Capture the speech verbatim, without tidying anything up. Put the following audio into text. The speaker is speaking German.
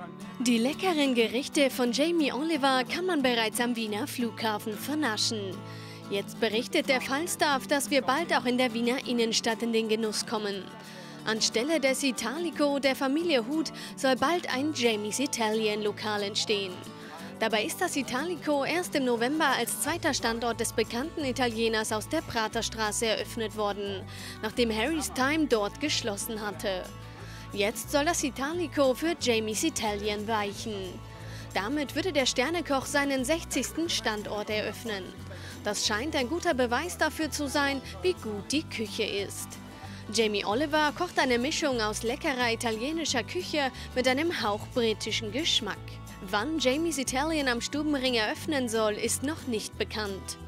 Die leckeren Gerichte von Jamie Oliver kann man bereits am Wiener Flughafen vernaschen. Jetzt berichtet der Falstaff, dass wir bald auch in der Wiener Innenstadt in den Genuss kommen. Anstelle des Italico der Familie Huth soll bald ein Jamie's Italian Lokal entstehen. Dabei ist das Italico erst im November als zweiter Standort des bekannten Italieners aus der Praterstraße eröffnet worden, nachdem Harry's Time dort geschlossen hatte. Jetzt soll das Italico für Jamie's Italian weichen. Damit würde der Sternekoch seinen sechzigsten Standort eröffnen. Das scheint ein guter Beweis dafür zu sein, wie gut die Küche ist. Jamie Oliver kocht eine Mischung aus leckerer italienischer Küche mit einem Hauch britischen Geschmack. Wann Jamie's Italian am Stubenring eröffnen soll, ist noch nicht bekannt.